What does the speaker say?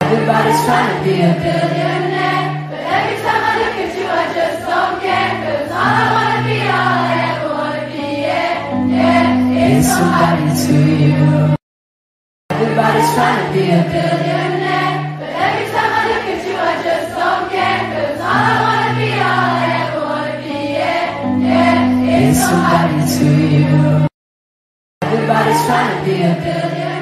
Everybody's trying to be a billionaire, but every time I look at you, I just don't care. 'Cause all I wanna be, all I ever wanna be, is somebody to you. Everybody's trying to be a billionaire, but every time I look at you, I just don't care. 'Cause all I wanna be, all I ever wanna be, is somebody to you. Everybody's trying to be a billionaire.